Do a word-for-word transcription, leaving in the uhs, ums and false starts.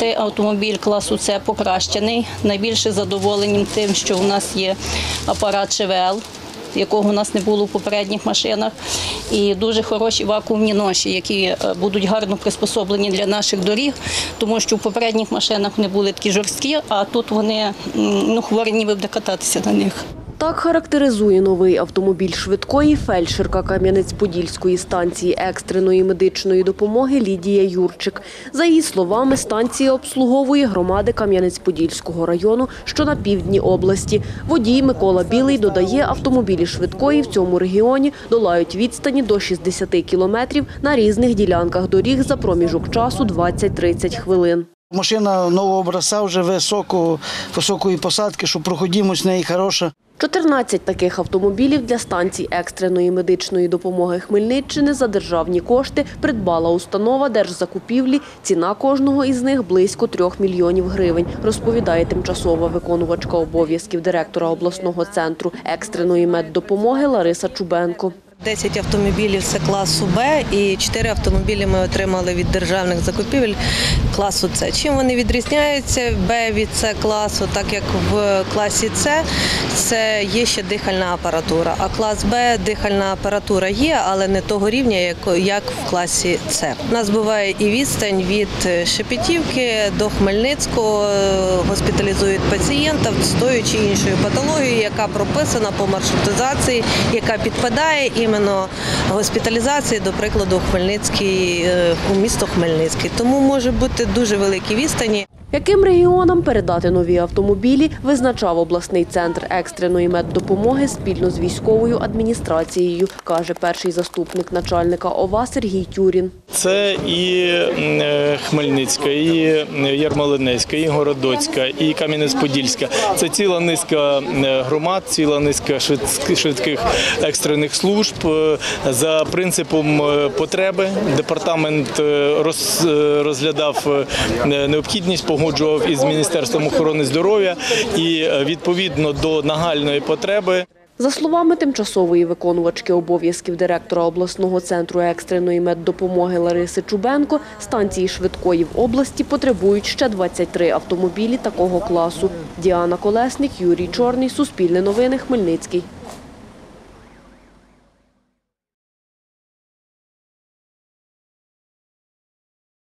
Цей автомобіль класу С покращений. Найбільше задоволенням тим, що у нас є апарат ШВЛ, якого у нас не було в попередніх машинах, і дуже хороші вакуумні ноші, які будуть гарно приспособлені для наших доріг, тому що в попередніх машинах вони були такі жорсткі, а тут вони, ну, хворі ніби буде кататися на них. Так характеризує новий автомобіль швидкої фельдшерка Кам'янець-Подільської станції екстреної медичної допомоги Лідія Юрчик. За її словами, станція обслуговує громади Кам'янець-Подільського району, що на півдні області. Водій Микола Білий додає, автомобілі швидкої в цьому регіоні долають відстані до шістдесят кілометрів на різних ділянках доріг за проміжок часу двадцять-тридцять хвилин. Машина нового образця, вже високого, високої посадки, що проходимость в неї хороша. чотирнадцять таких автомобілів для станцій екстреної медичної допомоги Хмельниччини за державні кошти придбала установа держзакупівлі. Ціна кожного із них близько трьох мільйонів гривень, розповідає тимчасова виконувачка обов'язків директора обласного центру екстреної меддопомоги Лариса Чубенко. десять автомобілів – це класу Б і чотири автомобілі ми отримали від державних закупівель класу С. Чим вони відрізняються Б від С класу, так як в класі С це є ще дихальна апаратура, а клас Б дихальна апаратура є, але не того рівня, як в класі С. У нас буває і відстань від Шепетівки до Хмельницького, госпіталізують пацієнта з тою чи іншою патологією, яка прописана по маршрутизації, яка підпадає і іменно госпіталізації, до прикладу, Хмельницький, у місто Хмельницький. Тому може бути дуже великі відстані. Яким регіонам передати нові автомобілі, визначав обласний центр екстреної меддопомоги спільно з військовою адміністрацією, каже перший заступник начальника ОВА Сергій Тюрін. Це і Хмельницька, і Ярмолинецька, і Городоцька, і Кам'янець-Подільська. Це ціла низка громад, ціла низка швидких екстрених служб. За принципом потреби департамент розглядав необхідність, погоджував із Міністерством охорони здоров'я і відповідно до нагальної потреби. За словами тимчасової виконувачки обов'язків директора обласного центру екстреної меддопомоги Лариси Чубенко, станції швидкої в області потребують ще двадцять три автомобілі такого класу. Діана Колесник, Юрій Чорний, Суспільне новини, Хмельницький.